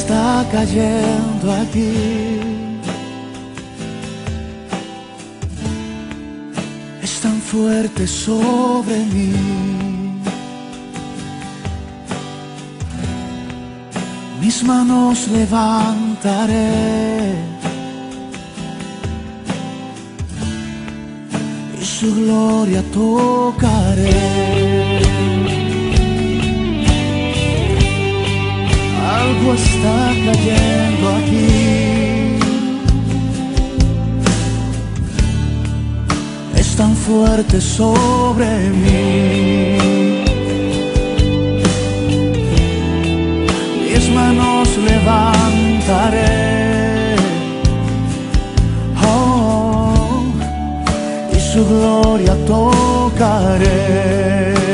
está cayendo aquí. Es tan fuerte sobre mí. Mis manos levantaré y su gloria tocaré. Algo está cayendo aquí. Es tan fuerte sobre mí. Mis manos levantaré, oh, y su gloria tocaré.